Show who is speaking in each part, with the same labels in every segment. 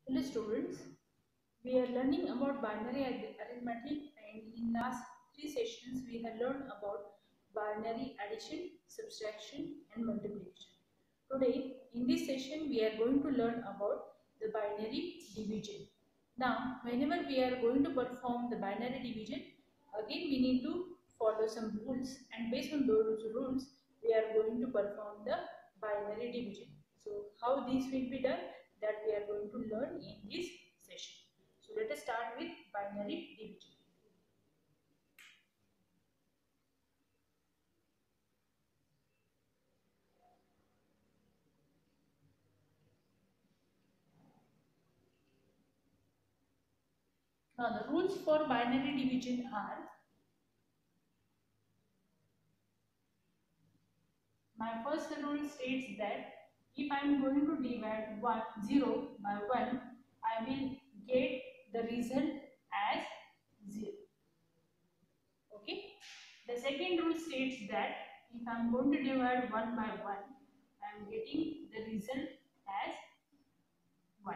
Speaker 1: Hello students, we are learning about binary arithmetic, and in last three sessions we have learned about binary addition, subtraction and multiplication. Today in this session we are going to learn about the binary division. Now whenever we are going to perform the binary division, again we need to follow some rules, and based on those rules we are going to perform the binary division. So how this will be done, that we are going to learn in this session. So let us start with binary division. Now the rules for binary division are: my first rule states that if I am going to divide 0 by 1, I will get the result as 0. Okay. The second rule states that if I am going to divide 1 by 1, I am getting the result as 1.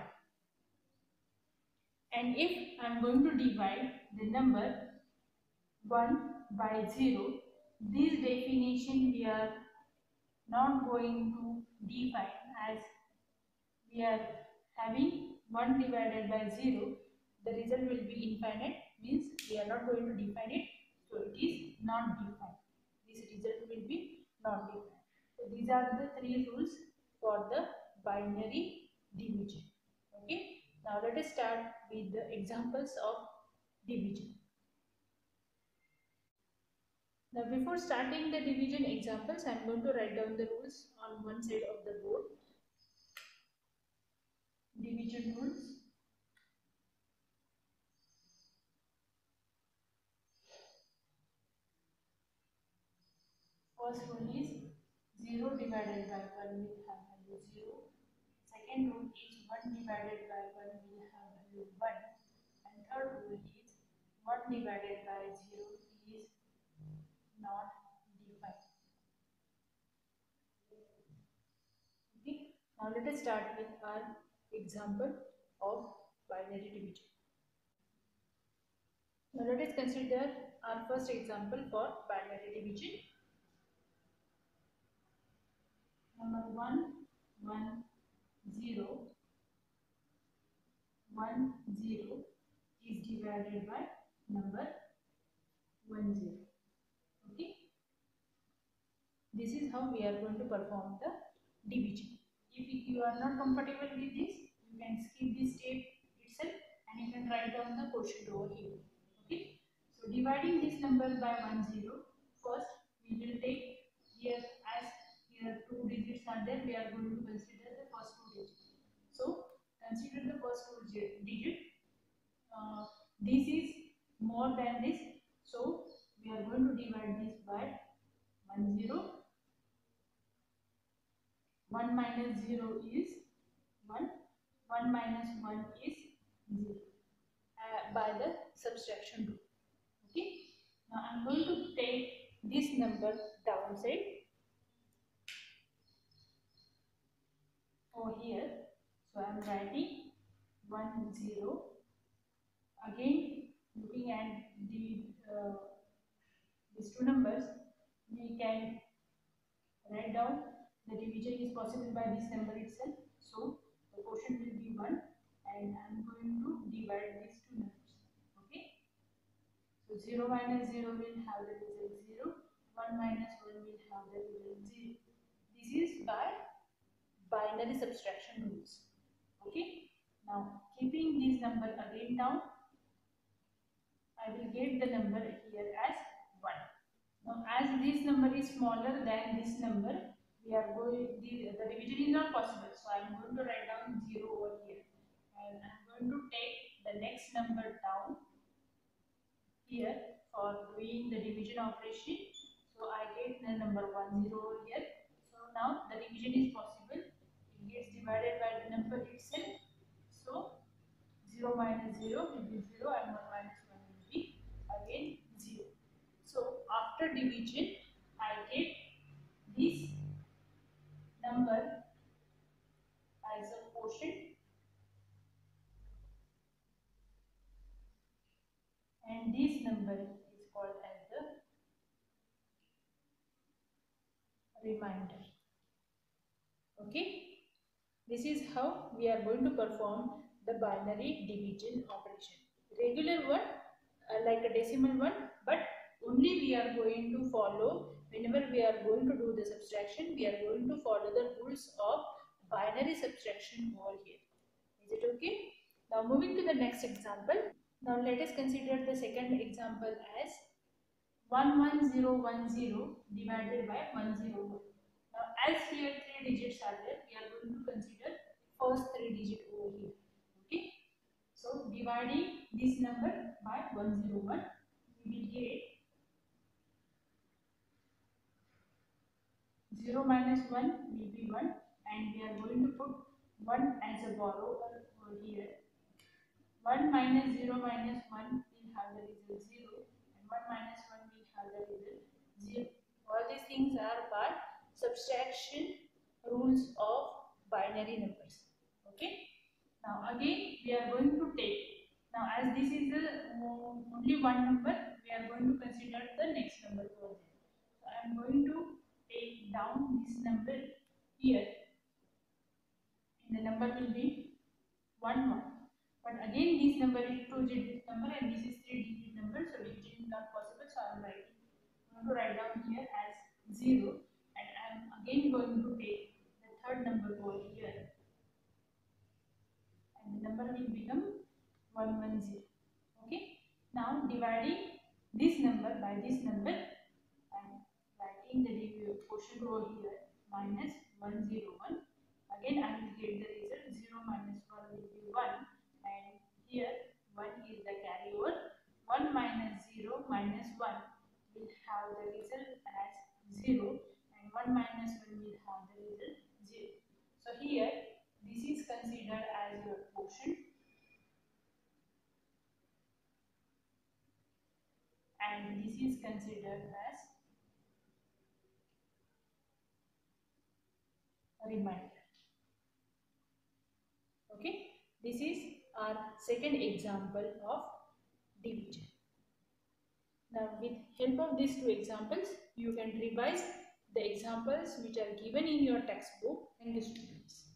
Speaker 1: And if I am going to divide the number 1 by 0, this definition we are not going to define, as we are having 1 divided by 0, the result will be infinite, means we are not going to define it, so it is not defined. This result will be not defined. So these are the three rules for the binary division. Okay. Now let us start with the examples of division. Now before starting the division examples, I am going to write down the rules on one side of the board. Division rules. First rule is 0 divided by 1 will have value 0. Second rule is 1 divided by 1 will have value 1. And third rule is 1 divided by 0 is not defined. Okay. Now let us start with our example of binary division. Now let us consider our first example for binary division. Number 1, 1, 0, 1, 0 is divided by number 1, 0. Okay. This is how we are going to perform the division. If you are not comfortable with this, you can skip this step itself and you can write down the quotient over here. Okay. So dividing this number by 1, 0, first we will take here, as here two digits are there, we are going to consider the first two digits. So consider the first two digit. This is more than this, so we are going to divide this by 1, 0. 1 minus 0 is 1. 1 minus 1 is 0 by the subtraction rule. Okay. Now I am going to take this number downside over here. So I am writing 1, 0. Again, looking at these two numbers, we can write down the division is possible by this number itself. So the quotient will be 1, and I am going to divide these two numbers. Okay. So 0 minus 0 will have the result 0. 1 minus 1 will have the result 0. This is by binary subtraction rules. Okay. Now keeping this number again down, I will get the number here as 1. Now as this number is smaller than this number, we are going, the division is not possible. So I am going to write down 0 over here. And I am going to take the next number down here for doing the division operation. So I get the number 1, 0 over here. So now the division is possible. It gets divided by the number itself. So 0 minus 0 will be 0 and 1 minus 1 will be again 0. So after division, I get this number as a quotient and this number is called as the remainder. Okay, this is how we are going to perform the binary division operation. Regular one, like a decimal one, but only we are going to follow, whenever we are going to do the subtraction, we are going to follow the rules of binary subtraction over here. Is it okay? Now moving to the next example. Now let us consider the second example as 11010 divided by 101. Now as here 3 digits are there, we are going to consider first 3 digit over here. Okay. So dividing this number by 101, we will get 0 minus 1 will be 1, and we are going to put 1 as a borrower over here. 1 minus 0 minus 1 will have the result 0, and 1 minus 1 will have the result 0. All these things are part subtraction rules of binary numbers. Okay. Now again we are going to take, now as this is the only one number, we are going to consider the next number over there. So I am going to take down this number here, and the number will be 1 1. But again this number is 2-digit number and this is 3-digit number, so division is not possible. So I am going to write down here as 0, and I am again going to take the third number over here, and the number will become 110. Okay. Now dividing this number by this number, I am writing the quotient over here minus 101. Again I will get the result 0 minus 1 will be 1, and here 1 is the carryover. 1 minus 0 minus 1 will have the result as 0, and 1 minus 1 will have the result 0. So here this is considered as your quotient, and this is considered as a remainder. Okay, this is our second example of division. Now with help of these two examples, you can revise the examples which are given in your textbook. Thank you, students.